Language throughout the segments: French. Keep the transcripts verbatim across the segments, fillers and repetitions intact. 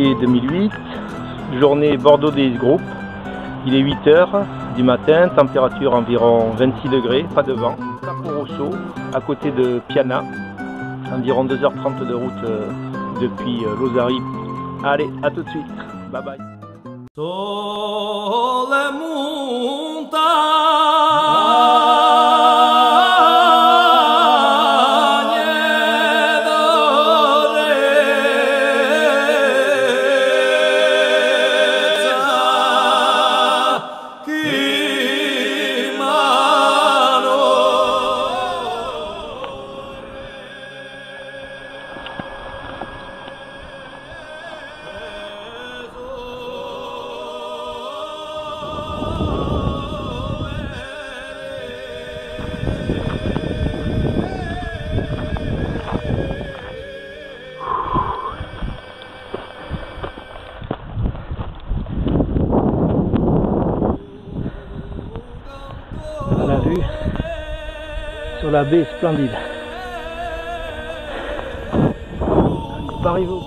janvier deux mille huit, journée Bordeaux Days Group. Il est huit heures du matin, température environ vingt-six degrés, pas de vent. Capo Rosso, à côté de Piana, environ deux heures trente de route euh, depuis euh, Lozari. Allez, à tout de suite, bye bye. La vue sur la baie est splendide. Paris-Vaux.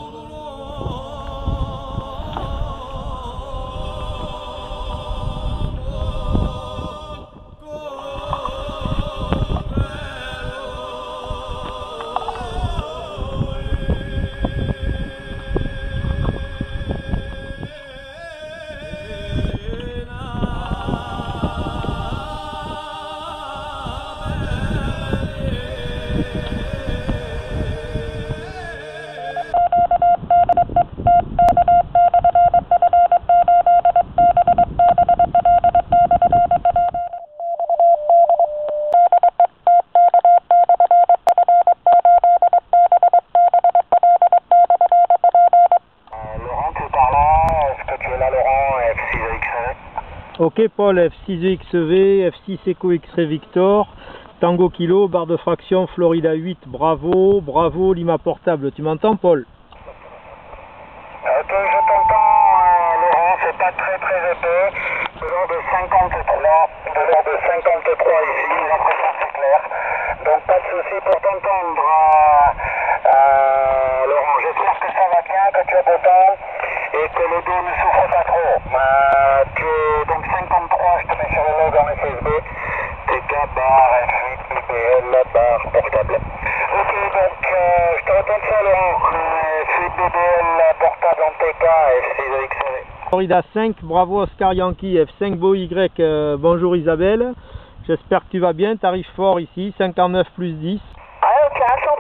Ok Paul, F six E X V, F six Echo X-Ray Victor, Tango Kilo, barre de fraction, Florida huit, Bravo, Bravo, Lima Portable. Tu m'entends Paul? Ok, je t'entends euh, Laurent, c'est pas très très épais, de l'ordre de cinquante-trois, de l'ordre de cinquante-trois ici, l'impression c'est clair, donc pas de souci pour t'entendre euh, euh, Laurent, j'espère que ça va bien, que tu as beau temps et que le dos ne souffre pas trop. Euh, tu es donc cinquante-trois, je te mets sur le log en S S B, T K bar F huit I B L barre portable. Ok, donc euh, je te répète ça Laurent, euh, F huit B B L portable en T K, F six E X V. Florida cinq, Bravo Oscar Yankee, F cinq Beau Y, euh, bonjour Isabelle, j'espère que tu vas bien, t'arrives fort ici, cinquante-neuf plus dix. Ah ok,